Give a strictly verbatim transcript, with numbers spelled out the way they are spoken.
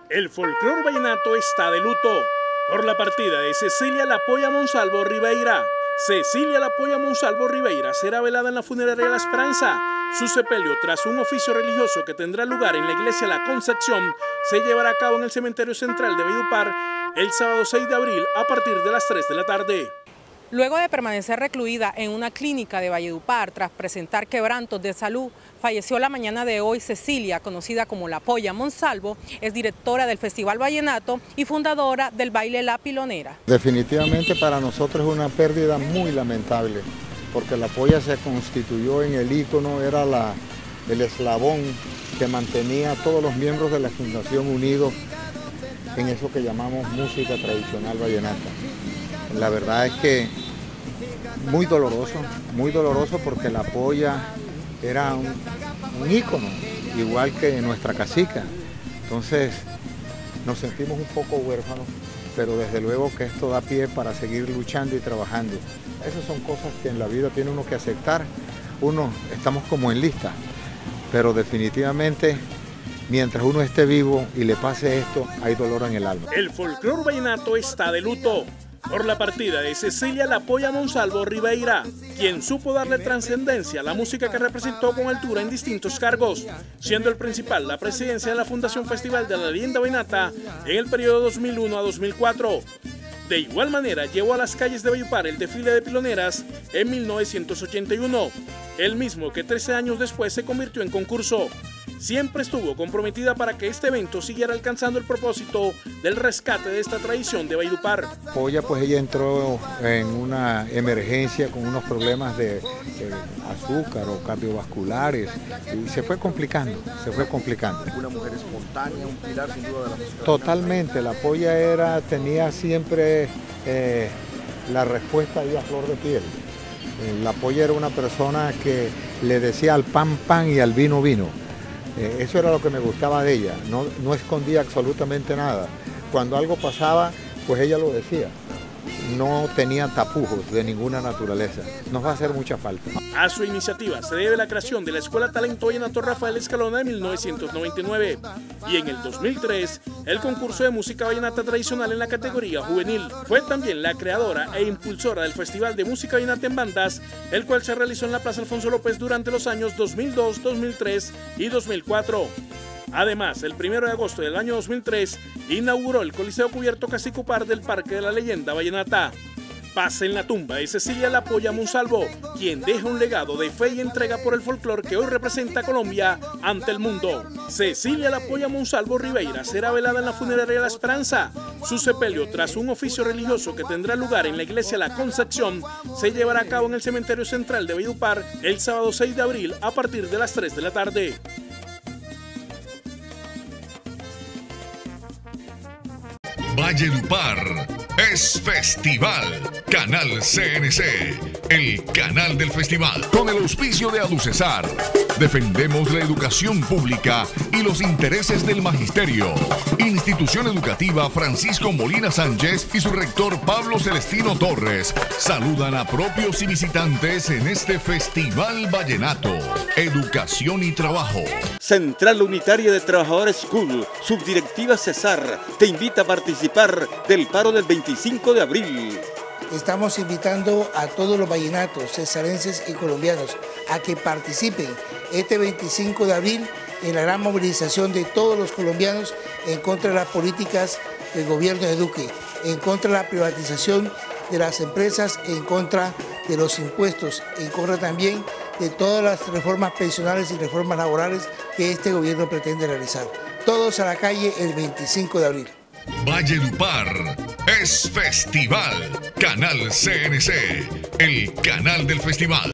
El folclor vallenato está de luto por la partida de Cecilia Lapoya Monsalvo Ribeira. Cecilia Lapoya Monsalvo Ribeira será velada en la funeraria La Esperanza. Su sepelio, tras un oficio religioso que tendrá lugar en la iglesia La Concepción, se llevará a cabo en el cementerio central de Valledupar el sábado seis de abril a partir de las tres de la tarde. Luego de permanecer recluida en una clínica de Valledupar tras presentar quebrantos de salud, falleció la mañana de hoy Cecilia, conocida como Lapoya Monsalvo, es directora del Festival Vallenato y fundadora del baile La Pilonera. Definitivamente para nosotros es una pérdida muy lamentable, porque Lapoya se constituyó en el ícono, era la, el eslabón que mantenía a todos los miembros de la Fundación unidos en eso que llamamos música tradicional vallenata. La verdad es que muy doloroso, muy doloroso porque Lapoya era un, un ícono, igual que nuestra cacica. Entonces nos sentimos un poco huérfanos, pero desde luego que esto da pie para seguir luchando y trabajando. Esas son cosas que en la vida tiene uno que aceptar. Uno, estamos como en lista, pero definitivamente mientras uno esté vivo y le pase esto, hay dolor en el alma. El folclor vallenato está de luto por la partida de Cecilia Lapoya Monsalvo Ribeira, quien supo darle trascendencia a la música que representó con altura en distintos cargos, siendo el principal la presidencia de la Fundación Festival de la Leyenda Vallenata en el periodo dos mil uno a dos mil cuatro. De igual manera, llevó a las calles de Valledupar el desfile de piloneras en mil novecientos ochenta y uno, el mismo que trece años después se convirtió en concurso. Siempre estuvo comprometida para que este evento siguiera alcanzando el propósito del rescate de esta tradición de Valledupar. Lapoya, pues ella entró en una emergencia con unos problemas de, de azúcar o cardiovasculares y se fue complicando, se fue complicando. Una mujer espontánea, un pilar sin duda de la música. Totalmente, Lapoya era, tenía siempre eh, la respuesta ahí a flor de piel. Lapoya era una persona que le decía al pan pan y al vino vino. Eh, eso era lo que me gustaba de ella, no, no escondía absolutamente nada. Cuando algo pasaba, pues ella lo decía. No tenía tapujos de ninguna naturaleza. Nos va a hacer mucha falta. A su iniciativa se debe la creación de la Escuela Talento Vallenato Rafael Escalona de mil novecientos noventa y nueve y en el dos mil tres el concurso de música vallenata tradicional en la categoría juvenil. Fue también la creadora e impulsora del Festival de Música Vallenata en Bandas, el cual se realizó en la Plaza Alfonso López durante los años dos mil dos, dos mil tres y dos mil cuatro. Además, el primero de agosto del año dos mil tres, inauguró el Coliseo Cubierto Cacicupar del Parque de la Leyenda Vallenata. Paz en la tumba de Cecilia Lapoya Monsalvo, quien deja un legado de fe y entrega por el folclor que hoy representa a Colombia ante el mundo. Cecilia Lapoya Monsalvo Ribeira será velada en la funeraria La Esperanza. Su sepelio, tras un oficio religioso que tendrá lugar en la iglesia La Concepción, se llevará a cabo en el cementerio central de Valledupar el sábado seis de abril a partir de las tres de la tarde. Valledupar es festival. Canal C N C, el canal del festival. Con el auspicio de Aducesar, defendemos la educación pública y los intereses del magisterio. Institución Educativa Francisco Molina Sánchez y su rector Pablo Celestino Torres saludan a propios y visitantes en este Festival Vallenato. Educación y trabajo. Central Unitaria de Trabajadores School, Subdirectiva Cesar, te invita a participar del paro del veinticinco de abril. Estamos invitando a todos los vallenatos, cesarenses y colombianos a que participen este veinticinco de abril en la gran movilización de todos los colombianos en contra de las políticas del gobierno de Duque, en contra de la privatización de las empresas, en contra de los impuestos, en contra también de todas las reformas pensionales y reformas laborales que este gobierno pretende realizar. Todos a la calle el veinticinco de abril. Valledupar es festival. Canal C N C, el canal del festival.